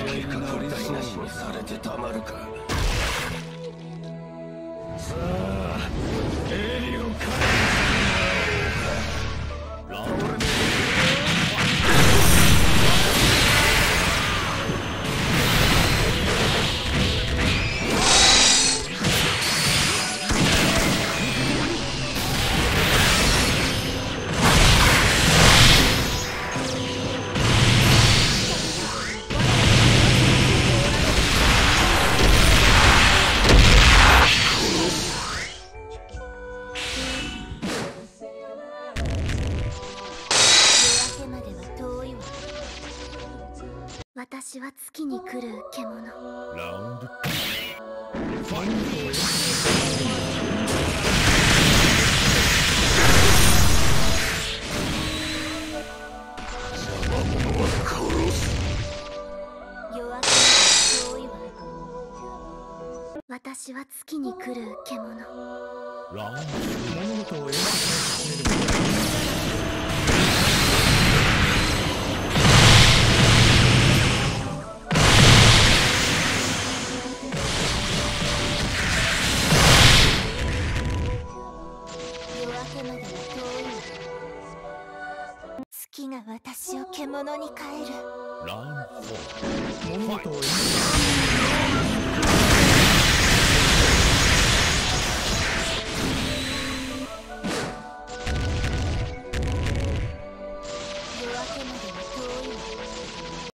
計画を台無しにされてたまるか。さあ、エリを返してもらおうか。俺の私は月に来る獣。 ラウンドファイト。邪魔者は殺す。 夜明けまで遠いわ。私は月に来る獣。 ラウンド物事を描き始める。 月が私を獣に変える。 ラウンド4。物事を描き